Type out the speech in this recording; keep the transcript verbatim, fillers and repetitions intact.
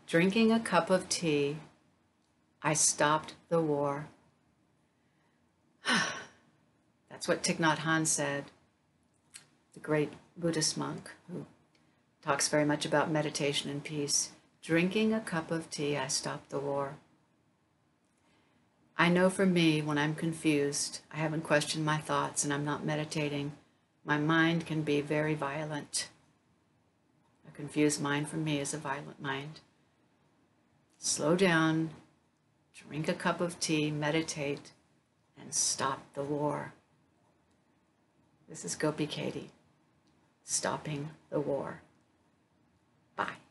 Drinking a cup of tea, I stopped the war. That's what Thich Nhat Hanh said, the great Buddhist monk who talks very much about meditation and peace. Drinking a cup of tea, I stopped the war. I know for me, when I'm confused, I haven't questioned my thoughts and I'm not meditating, my mind can be very violent. A confused mind for me is a violent mind. Slow down, drink a cup of tea, meditate, and stop the war. This is Gopi Katie, stopping the war. Bye.